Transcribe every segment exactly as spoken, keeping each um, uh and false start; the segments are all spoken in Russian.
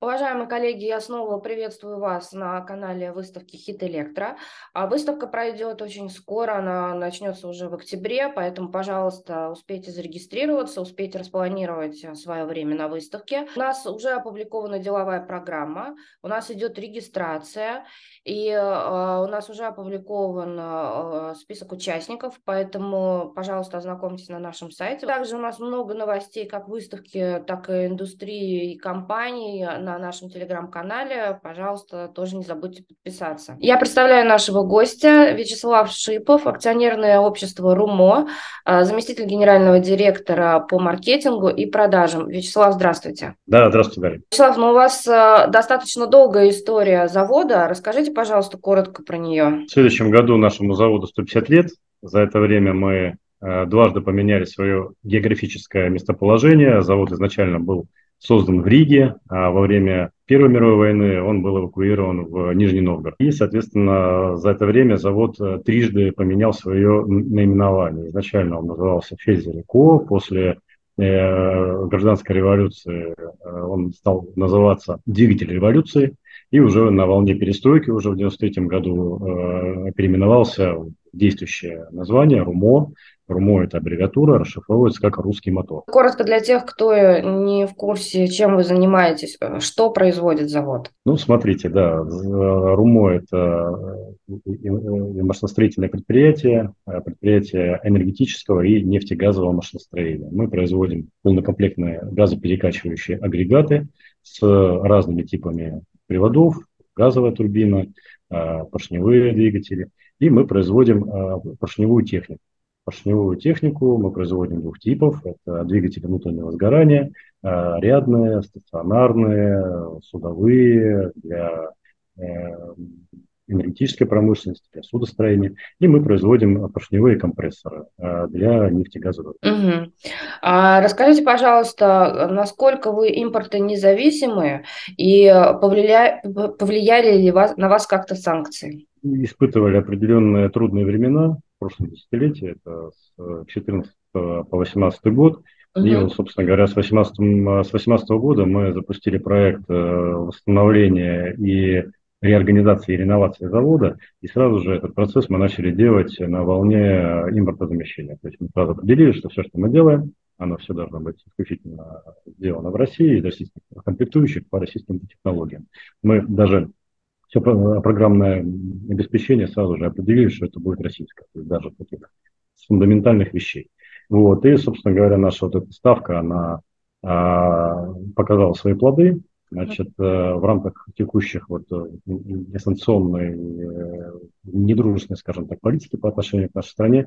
Уважаемые коллеги, я снова приветствую вас на канале выставки «Хит Электро». А Выставка пройдет очень скоро, она начнется уже в октябре, поэтому, пожалуйста, успейте зарегистрироваться, успейте распланировать свое время на выставке. У нас уже опубликована деловая программа, у нас идет регистрация, и э, у нас уже опубликован э, список участников, поэтому, пожалуйста, ознакомьтесь на нашем сайте. Также у нас много новостей как выставки, так и индустрии и компаний на нашем телеграм-канале. Пожалуйста, тоже не забудьте подписаться. Я представляю нашего гостя Вячеслав Шипов, акционерное общество РУМО, заместитель генерального директора по маркетингу и продажам. Вячеслав, здравствуйте. Да, здравствуйте, Дарья. Вячеслав, ну у вас э, достаточно долгая история завода. Расскажите, пожалуйста, коротко про нее. В следующем году нашему заводу сто пятьдесят лет. За это время мы э, дважды поменяли свое географическое местоположение. Завод изначально был создан в Риге, а во время Первой мировой войны он был эвакуирован в Нижний Новгород. И, соответственно, за это время завод трижды поменял свое наименование. Изначально он назывался Фельзер и Ко. После э, гражданской революции э, он стал называться Двигатель революции. И уже на волне перестройки, уже в девяносто третьем году э, переименовался в действующее название РУМО. РУМО – это аббревиатура, расшифровывается как «русский мотор». Коротко для тех, кто не в курсе, чем вы занимаетесь, что производит завод? Ну, смотрите, да, РУМО – это машиностроительное предприятие, предприятие энергетического и нефтегазового машиностроения. Мы производим полнокомплектные газоперекачивающие агрегаты с разными типами приводов, газовая турбина, поршневые двигатели, и мы производим поршневую технику. Поршневую технику мы производим двух типов. Это двигатели внутреннего сгорания, рядные, стационарные, судовые, для энергетической промышленности, для судостроения. И мы производим поршневые компрессоры для нефтегазовых. Угу. А расскажите, пожалуйста, насколько вы импортонезависимы и повлия... повлияли ли вас... на вас как-то санкции? Испытывали определенные трудные времена в прошлом десятилетии, это с четырнадцатого по восемнадцатый год. Угу. И, собственно говоря, с восемнадцатого года мы запустили проект восстановления и реорганизации и реновации завода, и сразу же этот процесс мы начали делать на волне импортозамещения. То есть мы сразу определили, что все, что мы делаем, оно все должно быть исключительно сделано в России, из российских комплектующих по российским технологиям. Мы даже все программное обеспечение сразу же определили, что это будет российское, то есть даже таких фундаментальных вещей. Вот, и, собственно говоря, наша вот эта ставка, она а, показала свои плоды. Значит, в рамках текущих вот несанкционной, недружественной, скажем так, политики по отношению к нашей стране,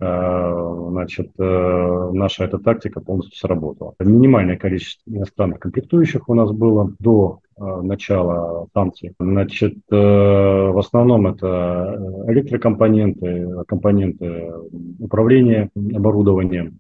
значит, наша эта тактика полностью сработала. Минимальное количество иностранных комплектующих у нас было до начала санкций. Значит, в основном это электрокомпоненты, компоненты управления оборудованием.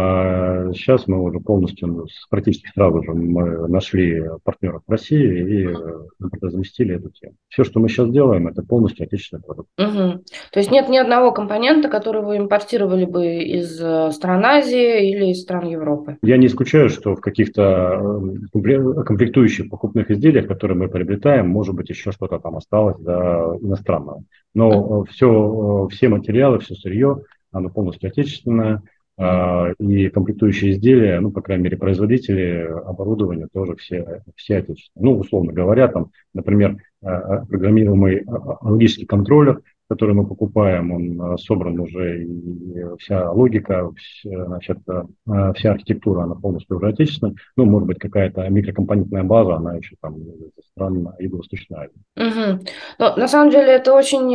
Сейчас мы уже полностью, практически сразу же мы нашли партнеров в России и разместили эту тему. Все, что мы сейчас делаем, это полностью отечественный продукт. Угу. То есть нет ни одного компонента, который вы импортировали бы из стран Азии или из стран Европы? Я не исключаю, что в каких-то комплектующих покупных изделиях, которые мы приобретаем, может быть, еще что-то там осталось, да, иностранного. Но все, все материалы, все сырье, оно полностью отечественное. И комплектующие изделия, ну, по крайней мере, производители оборудования тоже все, все отечественные. Ну, условно говоря, там, например, программируемый логический контроллер, который мы покупаем, он собран уже, и вся логика, вся, значит, вся архитектура, она полностью уже отечественная. Ну, может быть, какая-то микрокомпонентная база, она еще там из стран Юго-Восточной Азии. Угу. Но, на самом деле это очень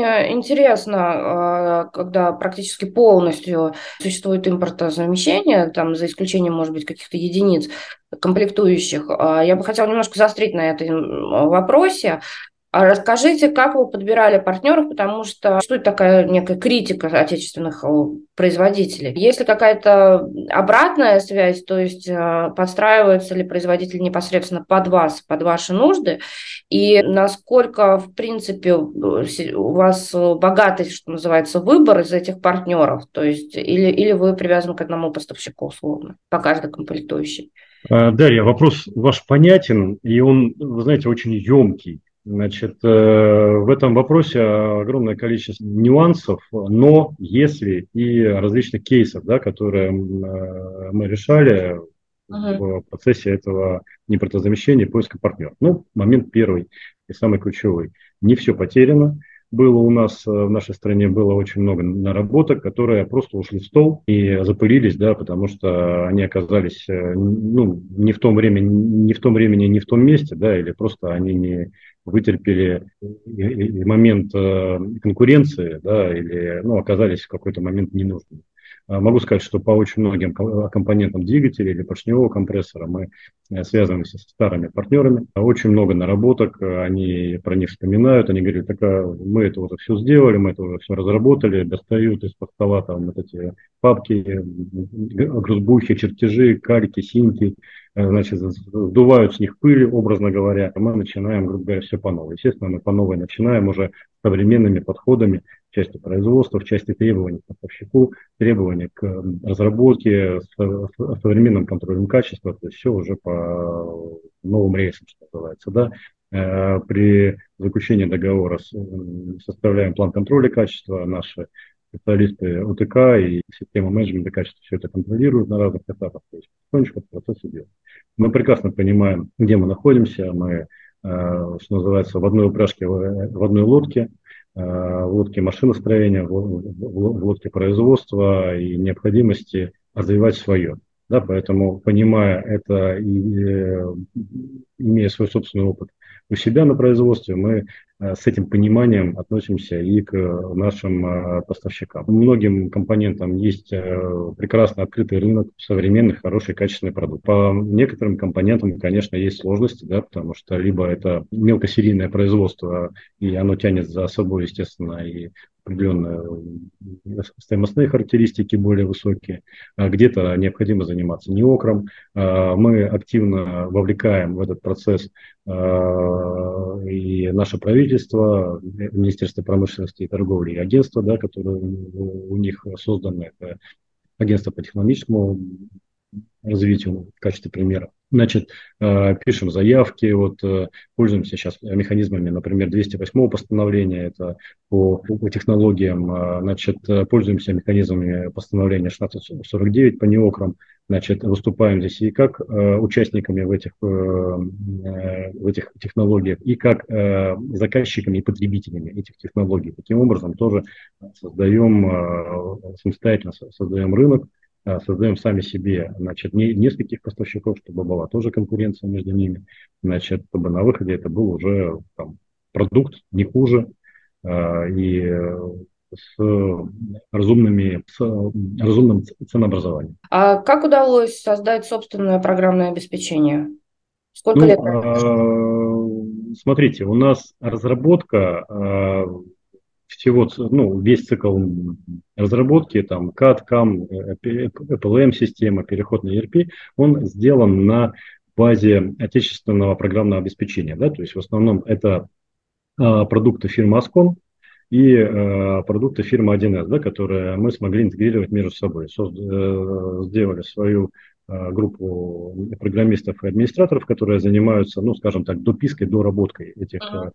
интересно, когда практически полностью существует импортозамещение, там, за исключением, может быть, каких-то единиц комплектующих. Я бы хотела немножко заострить на этом вопросе. А расскажите, как вы подбирали партнеров, потому что существует такая некая критика отечественных производителей. Есть ли какая-то обратная связь, то есть подстраивается ли производитель непосредственно под вас, под ваши нужды, и насколько, в принципе, у вас богатый, что называется, выбор из этих партнеров, то есть или, или вы привязаны к одному поставщику условно по каждой комплектующей? А, Дарья, вопрос ваш понятен, и он, вы знаете, очень емкий. Значит, э, в этом вопросе огромное количество нюансов, но если и различных кейсов, да, которые м, э, мы решали Мгм. в процессе этого импортозамещения и поиска партнеров. Ну, момент первый и самый ключевой. Не все потеряно. Было у нас э, в нашей стране было очень много наработок, которые просто ушли в стол и запылились, да, потому что они оказались э, ну, не в том времени, не в том времени, не в том месте, да, или просто они не вытерпели и- и- и момент э, конкуренции, да, или ну, оказались в какой-то момент ненужными. А Могу сказать, что по очень многим ко- компонентам двигателя или поршневого компрессора мы э, связываемся со старыми партнерами. Очень много наработок, э, они про них вспоминают, они говорят, так а мы это уже все сделали, мы это уже все разработали, достают из-под стола там вот эти папки, э, грузбухи, чертежи, кальки, синьки, э, значит, сдувают с них пыль, образно говоря, а мы начинаем, грубо говоря, все по новой. Естественно, мы по новой начинаем уже современными подходами в части производства, в части требований к поставщику, требования к разработке, современным контролем качества, то есть все уже по новым рейсам, что называется, да. Э, При заключении договора составляем план контроля качества, наши специалисты ОТК и система менеджмента качества все это контролируют на разных этапах, то есть потихонечку этот процесс идет. Мы прекрасно понимаем, где мы находимся, мы, э, что называется, в одной упряжке, в одной лодке, э, в лодке машиностроения, в, в, в лодке производства и необходимости развивать свое. Да, поэтому, понимая это и э, имея свой собственный опыт у себя на производстве, мы э, с этим пониманием относимся и к э, нашим э, поставщикам. Многим компонентам есть э, прекрасно открытый рынок, современный, хороший, качественный продукт. По некоторым компонентам, конечно, есть сложности, да, потому что либо это мелкосерийное производство, и оно тянет за собой, естественно, и определенные стоимостные характеристики более высокие, а где-то необходимо заниматься неокром. А, Мы активно вовлекаем в этот процесс а, и наше правительство, Министерство промышленности и торговли, и агентство, да, которое у них создано, это агентство по технологическому развитию в качестве примера. Значит, э, пишем заявки, вот, э, пользуемся сейчас механизмами, например, двести восьмого постановления, это по, по технологиям, э, значит, э, пользуемся механизмами постановления шестнадцать сорок девять по неокрам, значит, выступаем здесь и как э, участниками в этих, э, э, в этих технологиях, и как э, заказчиками и потребителями этих технологий. Таким образом, тоже создаем, э, самостоятельно создаем рынок, а, создаем сами себе, значит, не, нескольких поставщиков, чтобы была тоже конкуренция между ними, значит, чтобы на выходе это был уже там, продукт не хуже а, и э, с разумными, с разумным ценообразованием. А как удалось создать собственное программное обеспечение? Сколько лет? Ну, а, смотрите, у нас разработка а, всего, ц- ну, весь цикл разработки, там, кад, кам, э, пи пи эл эм-система, переход на и эр пи, он сделан на базе отечественного программного обеспечения, да, то есть в основном это а, продукты фирмы Ascom и а, продукты фирмы один эс, да, которые мы смогли интегрировать между собой. Созд- э, сделали свою а, группу программистов и администраторов, которые занимаются, ну, скажем так, допиской, доработкой этих, Мгм. э,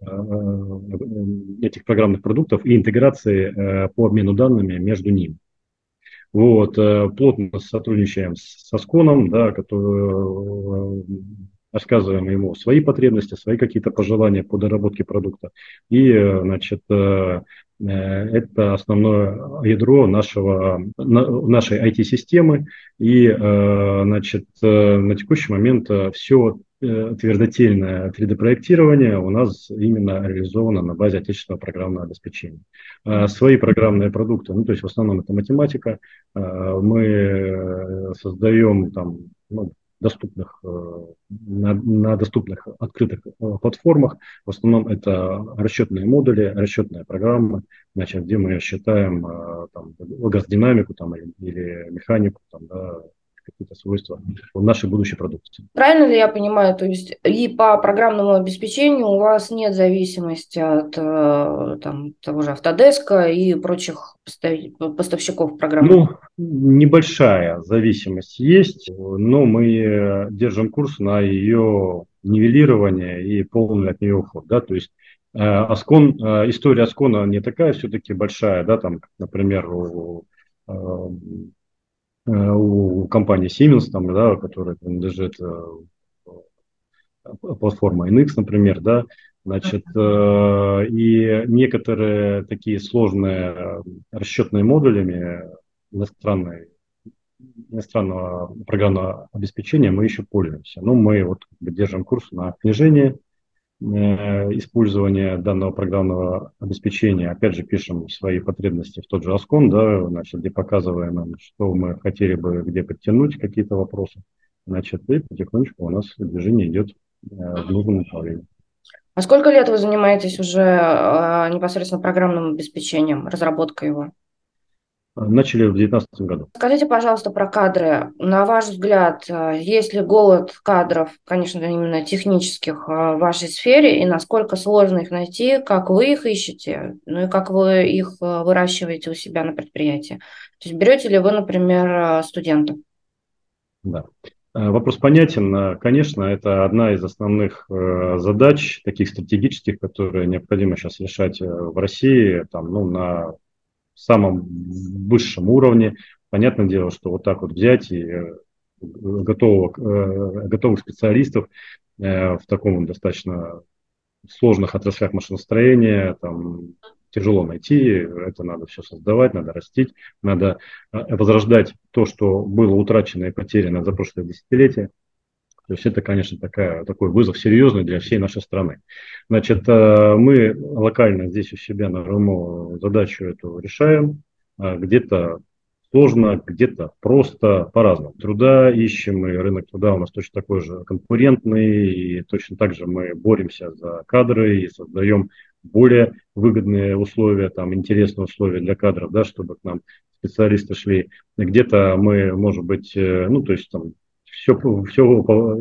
э, этих программных продуктов и интеграции э, по обмену данными между ними. Вот, э, плотно сотрудничаем с, со Сконом, да, который, э, рассказываем ему свои потребности, свои какие-то пожелания по доработке продукта. И, э, значит, э, э, это основное ядро нашего, на- нашей ай ти-системы. И, э, значит, э, на текущий момент все твердотельное три дэ-проектирование у нас именно реализовано на базе отечественного программного обеспечения. А Свои программные продукты, ну, то есть в основном это математика, Э, мы э, создаем там, ну, доступных, э, на, на доступных открытых э, платформах. В основном это расчетные модули, расчетные программы, значит, где мы считаем э, там, газдинамику там, или, или механику, там, да, какие-то свойства нашей будущей продукции. Правильно ли я понимаю, то есть и по программному обеспечению у вас нет зависимости от э, там, того же Autodesk и прочих постав- поставщиков программных? Ну, небольшая зависимость есть, но мы держим курс на ее нивелирование и полный от нее уход. Да? То есть э, Аскон, э, история Аскона не такая все-таки большая, да, там, например, у, э, э, у компании Siemens, там, да, которая принадлежит э, платформа эн икс, например, да, значит, э, и некоторые такие сложные э, расчетные модулями иностранные, иностранного программного обеспечения мы еще пользуемся. Но мы вот как бы держим курс на снижение э, использования данного программного обеспечения. Опять же, пишем свои потребности в тот же Аскон, да, значит, где показываем им, что мы хотели бы, где подтянуть какие-то вопросы. Значит, и потихонечку у нас движение идет э, в нужном направлении. А сколько лет вы занимаетесь уже э, непосредственно программным обеспечением, разработкой его? Начали в две тысячи девятнадцатом году. Скажите, пожалуйста, про кадры. На ваш взгляд, э, есть ли голод кадров, конечно, именно технических, э, в вашей сфере, и насколько сложно их найти, как вы их ищете, ну и как вы их э, выращиваете у себя на предприятии? То есть берете ли вы, например, э, студентов? Да. Э, Вопрос понятен. Э, Конечно, это одна из основных э, задач, таких стратегических, которые необходимо сейчас решать э, в России, там, ну, на самом высшем уровне. Понятное дело, что вот так вот взять и э, готовых, э, готовых специалистов э, в таком достаточно сложных отраслях машиностроения, там, тяжело найти, это надо все создавать, надо растить, надо э, возрождать то, что было утрачено и потеряно за прошлое десятилетие. То есть это, конечно, такая, такой вызов серьезный для всей нашей страны. Значит, э, мы локально здесь у себя на РМО задачу эту решаем. Э, Где-то сложно, где-то просто, по-разному. Труда ищем, и рынок труда у нас точно такой же конкурентный, и точно так же мы боремся за кадры и создаем более выгодные условия, там, интересные условия для кадров, да, чтобы к нам специалисты шли. Где-то мы, может быть, э, ну, то есть там все, все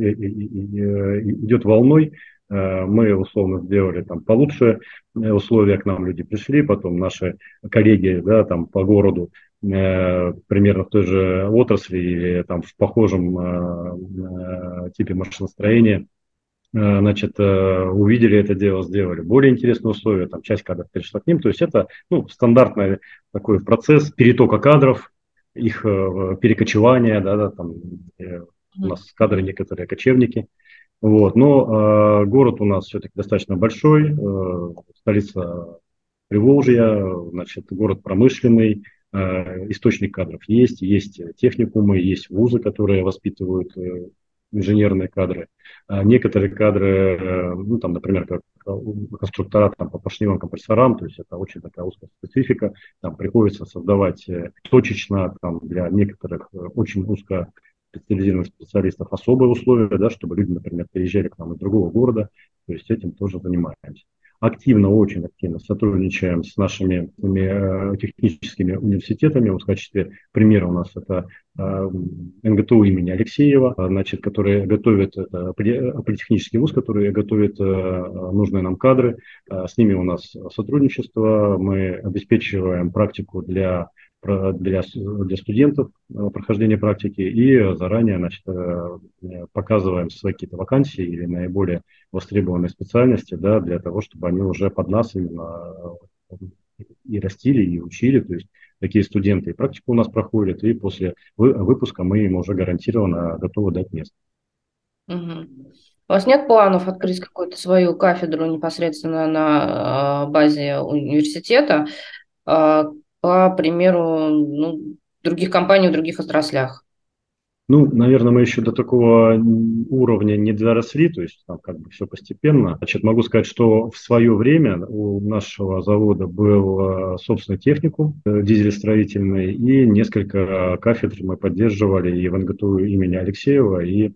идет волной. Э, Мы условно сделали там получше условия, к нам люди пришли, потом наши коллеги, да, там по городу э, примерно в той же отрасли или там в похожем э, э, типе машиностроения, э, значит, э, увидели это дело, сделали более интересные условия, там часть кадров перешла к ним, то есть это, ну, стандартный такой процесс перетока кадров, их э, перекочевания, да, да, там э, у нас кадры некоторые кочевники, вот, но э, город у нас все-таки достаточно большой, э, столица Приволжья, значит, город промышленный, э, источник кадров есть, есть техникумы, есть вузы, которые воспитывают э, инженерные кадры. А некоторые кадры, э, ну, там, например, как конструктора там, по поршневым компрессорам, то есть это очень такая узкая специфика, там приходится создавать э, точечно там, для некоторых э, очень узко специализированных специалистов особые условия, да, чтобы люди, например, переезжали к нам из другого города, то есть этим тоже занимаемся. Активно, очень активно сотрудничаем с нашими э, техническими университетами. Вот в качестве примера у нас это э, эн гэ тэ у имени Алексеева, значит, который готовит, это политехнический вуз, который готовит э, нужные нам кадры. Э, с ними у нас сотрудничество. Мы обеспечиваем практику для для, для студентов прохождения практики и заранее, значит, показываем свои какие-то вакансии или наиболее востребованные специальности, да, для того, чтобы они уже под нас именно и растили, и учили. То есть такие студенты и практику у нас проходят, и после выпуска мы им уже гарантированно готовы дать место. Угу. У вас нет планов открыть какую-то свою кафедру непосредственно на э, базе университета, э, по примеру, ну, других компаний в других отраслях? Ну, наверное, мы еще до такого уровня не доросли, то есть там как бы все постепенно. Значит, могу сказать, что в свое время у нашего завода был э, собственный техникум э, дизелестроительный, и несколько кафедр мы поддерживали и в эн гэ тэ у имени Алексеева, и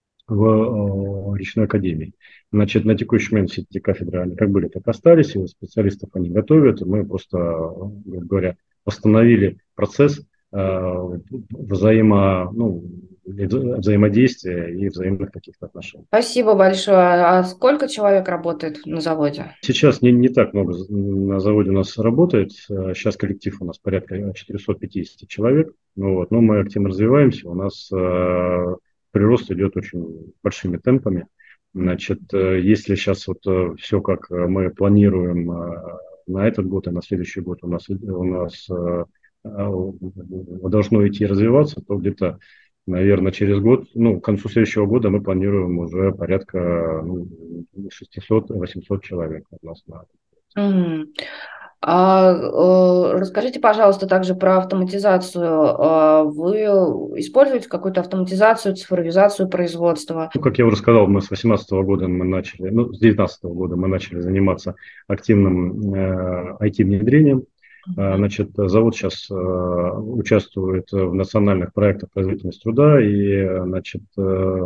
в э, речной академии. Значит, на текущий момент все эти кафедры, они как были, так и остались, и специалистов они готовят, и мы просто, грубо говоря, восстановили процесс э, взаимо, ну, взаимодействия и взаимных каких-то отношений. Спасибо большое. А сколько человек работает на заводе? Сейчас не, не так много на заводе у нас работает. Сейчас коллектив у нас порядка четыреста пятьдесят человек. Ну, вот. Но мы активно развиваемся. У нас э, прирост идет очень большими темпами. Значит, э, если сейчас вот э, все, как мы планируем э, на этот год и на следующий год у нас, у нас э, э, должно идти развиваться, то где-то, наверное, через год, ну, к концу следующего года мы планируем уже порядка ну, шестьсот-восемьсот человек у нас на. Мгм. А, э, расскажите, пожалуйста, также про автоматизацию. А, Вы используете какую-то автоматизацию, цифровизацию производства? Ну, как я уже сказал, мы с восемнадцатого года мы начали, ну, с девятнадцатого года мы начали заниматься активным э, ай ти-внедрением. Э, Мгм. Значит, завод сейчас э, участвует в национальных проектах производительности труда и, э, значит, э,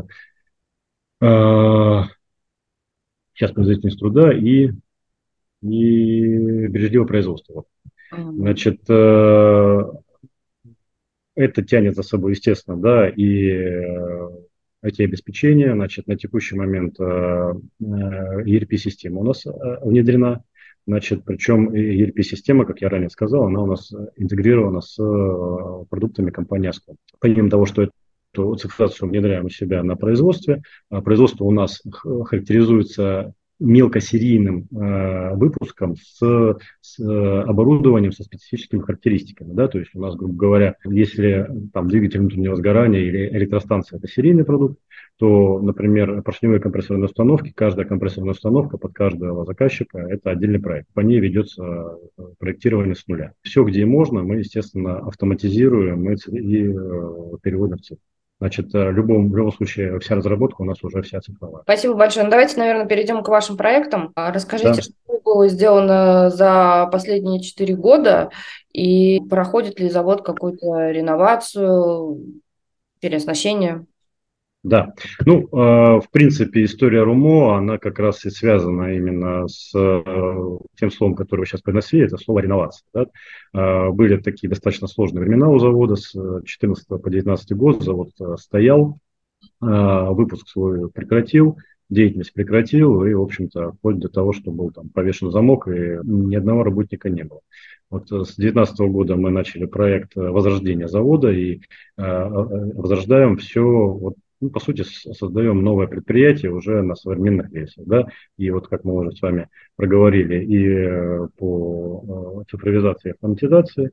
э, сейчас производительность труда и, и бережливое производство. Вот. Мгм. Значит, э, это тянет за собой, естественно, да, и э, ай ти-обеспечение. Значит, на текущий момент э, э, и эр пи-система у нас э, внедрена. Значит, причем и эр пи-система, как я ранее сказал, она у нас интегрирована с э, продуктами компании Ascom. Помимо того, что эту цифровизацию внедряем у себя на производстве, а производство у нас х- характеризуется мелкосерийным э, выпуском с, с э, оборудованием со специфическими характеристиками. Да? То есть у нас, грубо говоря, если там двигатель внутреннего сгорания или электростанция – это серийный продукт, то, например, поршневые компрессорные установки, каждая компрессорная установка под каждого заказчика – это отдельный проект. По ней ведется э, проектирование с нуля. Все, где можно, мы, естественно, автоматизируем и, и э, переводим в цифру. Значит, э, в любом, в любом случае, вся разработка у нас уже вся цифровая. Спасибо большое. Ну, давайте, наверное, перейдем к вашим проектам. А, Расскажите, Да. что было сделано за последние четыре года и проходит ли завод какую-то реновацию, переоснащение? Да, ну, э, в принципе, история Румо, она как раз и связана именно с э, тем словом, которое вы сейчас произнесли, это слово реновация. Да? Э, были такие достаточно сложные времена у завода, с четырнадцатого по девятнадцатый год завод э, стоял, э, выпуск свой прекратил, деятельность прекратил, и, в общем-то, вплоть до того, что был там повешен замок, и ни одного работника не было. Вот э, с девятнадцатого года мы начали проект э, возрождения завода и э, э, возрождаем все, вот, ну, по сути, с- создаем новое предприятие уже на современных рельсах. Да? И вот как мы уже с вами проговорили, и э, по э, цифровизации и автоматизации,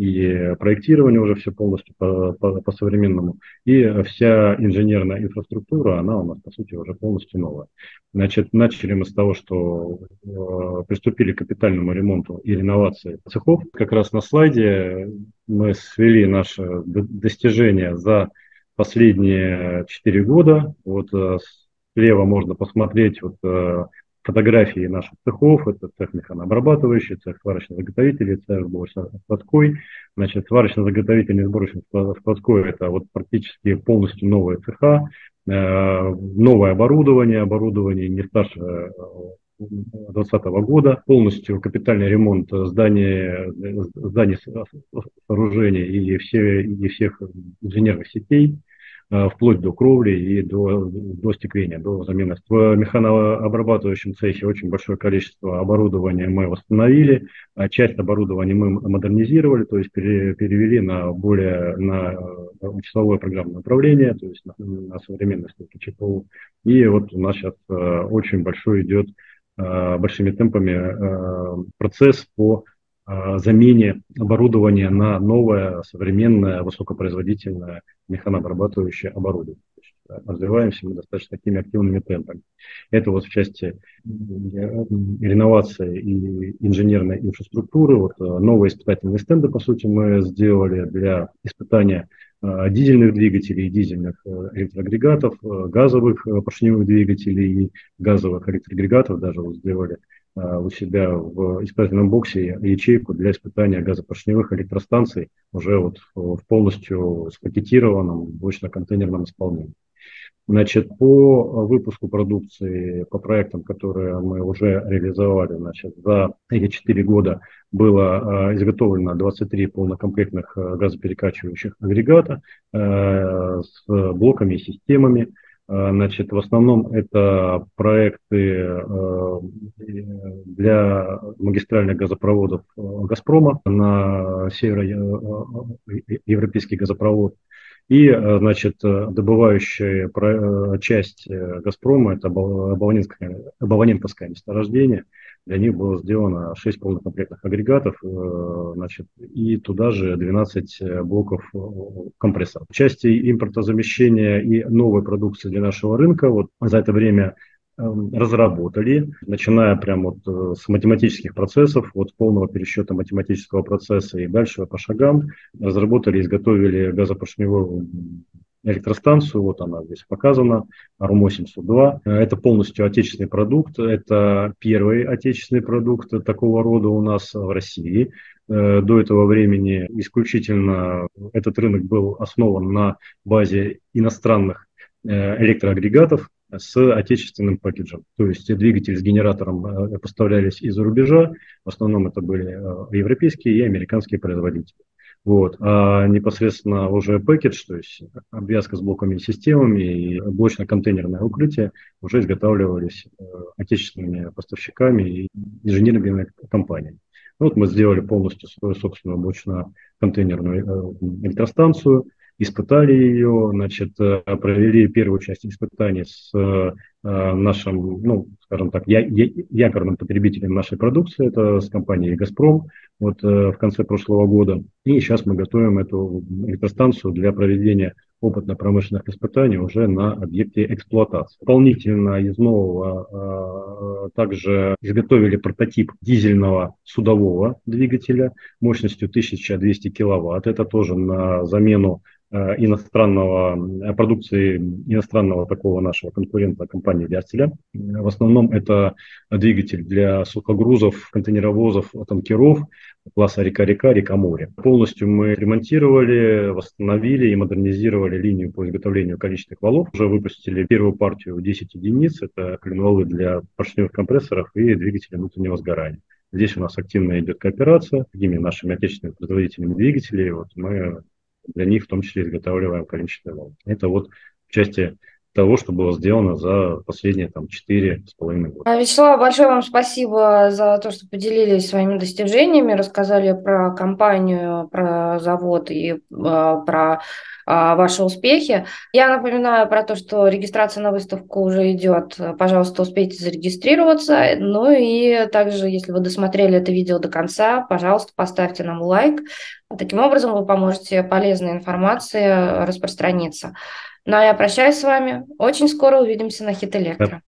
и проектирование уже все полностью по, по, по современному, и вся инженерная инфраструктура, она у нас, по сути, уже полностью новая. Значит, начали мы с того, что э, приступили к капитальному ремонту и реновации цехов. Как раз на слайде мы свели наши д- достижения за последние четыре года. Вот э, слева можно посмотреть вот, э, фотографии наших цехов. Это цех механообрабатывающий, цех сварочно-заготовителей, цех сборочно-складской. Значит, сварочно-заготовительный сборочный складской – это вот практически полностью новые цеха, э, новое оборудование, оборудование не старше э, двадцатого года, полностью капитальный ремонт здания, зданий, сооружений и, все, и всех инженерных сетей, э, вплоть до кровли и до, до стекления, до замены. В механообрабатывающем цехе очень большое количество оборудования мы восстановили, а часть оборудования мы модернизировали, то есть пере, перевели на более на числовое программное управление, то есть на, на современные стойки ЧПУ. И вот у нас сейчас э, очень большой идет э, большими темпами э, процесс по э, замене оборудования на новое, современное, высокопроизводительное механообрабатывающее оборудование. То есть, э, развиваемся мы достаточно такими активными темпами. Это вот в части э, реновации и инженерной инфраструктуры. Вот э, новые испытательные стенды, по сути, мы сделали для испытания э, дизельных двигателей, дизельных э, электроагрегатов, э, газовых э, поршневых двигателей и газовых электроагрегатов. Даже вот сделали э, у себя в испытательном боксе ячейку для испытания газопоршневых электростанций уже вот в полностью спакетированном блочно-контейнерном исполнении. Значит, по выпуску продукции, по проектам, которые мы уже реализовали, значит, за эти четыре года было э, изготовлено двадцать три полнокомплектных э, газоперекачивающих агрегата э, с блоками и системами. Э, значит, в основном это проекты э, для магистральных газопроводов э, «Газпрома» на североевропейский газопровод. И, э, значит, э, добывающая про- э, часть э, «Газпрома», это Обол- Оболоненское, Оболоненковское месторождение, для них было сделано шесть полнокомплектных агрегатов, э, значит, и туда же двенадцать э, блоков э, компрессоров. В части импортозамещения и новой продукции для нашего рынка, вот за это время э, разработали, начиная прямо вот э, с математических процессов, вот полного пересчета математического процесса и дальше по шагам, разработали, изготовили газопоршневую электростанцию, вот она здесь показана, РОМО семьсот два. Это полностью отечественный продукт, это первый отечественный продукт такого рода у нас в России. Э, До этого времени исключительно этот рынок был основан на базе иностранных э, электроагрегатов с отечественным пакетом. То есть двигатели с генератором э, поставлялись из-за рубежа, в основном это были э, европейские и американские производители. Вот. А непосредственно уже пэкэдж, то есть обвязка с блоками и системами и блочно-контейнерное укрытие уже изготавливались э, отечественными поставщиками и инженерными компаниями. Ну, вот мы сделали полностью свою собственную блочно-контейнерную э, электростанцию, испытали ее, значит, э, провели первую часть испытаний с э, нашим, ну, скажем так, я, я, якорным потребителем нашей продукции, это с компанией «Газпром», вот э, в конце прошлого года. И сейчас мы готовим эту электростанцию для проведения опытно-промышленных испытаний уже на объекте эксплуатации. Дополнительно из нового э, также изготовили прототип дизельного судового двигателя мощностью тысяча двести киловатт. Это тоже на замену э, иностранного э, продукции иностранного такого нашего конкурента компании Вертеля. В основном это двигатель для сухогрузов, контейнеровозов, танкеров класса река-река, река-море. Полностью мы ремонтировали, восстановили и модернизировали линию по изготовлению количественных валов. Уже выпустили первую партию десять единиц. Это клинвалы для поршневых компрессоров и двигателей внутреннего сгорания. Здесь у нас активно идет кооперация с другими нашими отечественными производителями двигателей. Вот мы для них в том числе изготавливаем количественные валы. Это вот в части того, что было сделано за последние там четыре с половиной года. А, Вячеслав, большое вам спасибо за то, что поделились своими достижениями, рассказали про компанию, про завод и а, про а, ваши успехи. Я напоминаю про то, что регистрация на выставку уже идет. Пожалуйста, успейте зарегистрироваться. Ну и также, если вы досмотрели это видео до конца, пожалуйста, поставьте нам лайк. Таким образом, вы поможете полезной информации распространиться. Ну а я прощаюсь с вами. Очень скоро увидимся на Хит Электро.